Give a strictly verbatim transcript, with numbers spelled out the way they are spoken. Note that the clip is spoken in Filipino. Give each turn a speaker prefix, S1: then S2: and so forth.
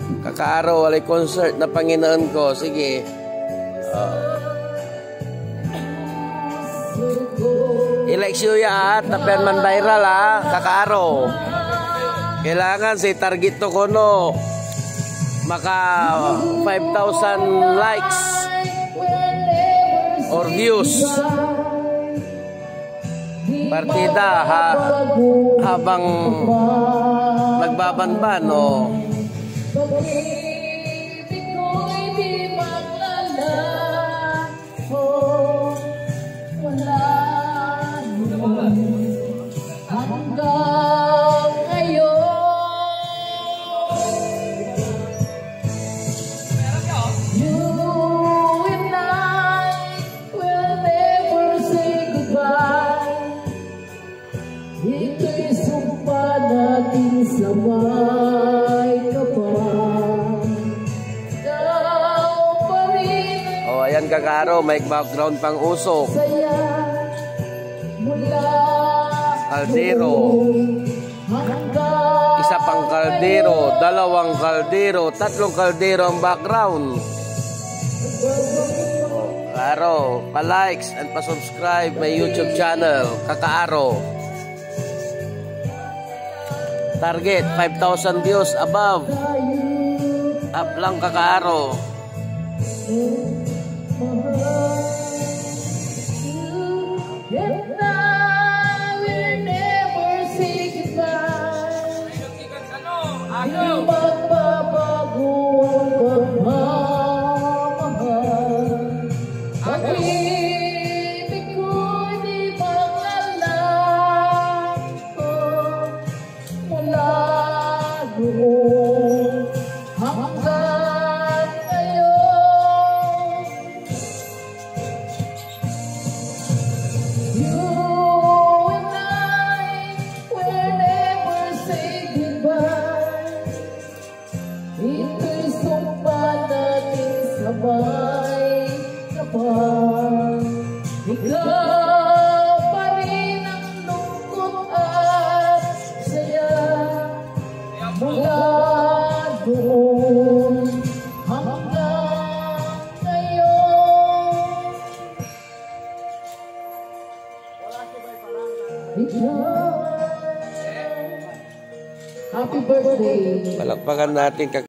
S1: Kakaaro, walay concert na Panginoon ko. Sige. Uh. I-like siya ya at tapen man viral ha. Kakaaro. Kailangan si target to ko no. Maka five thousand likes or views. Partida ha, habang nagbabanban o
S2: ito'y sumpa natin sabay ka pa. Ikaw pa rin.
S1: Oh, ayan Kakaaro, may background pang usok.
S2: Saya mula
S1: kaldero. Isa pang kaldero, dalawang kaldero, tatlong kaldero ang background. Kakaaro, pa-likes and pa-subscribe my YouTube channel, Kakaaro. Target five thousand views above. Up lang Kakaaro.
S2: Ito'y sumpa natin sabay ka pa. Ikaw pa rin ang lungkot at saya mula doon hanggang ngayon. Ikaw. Happy birthday.
S1: Palakpakan natin.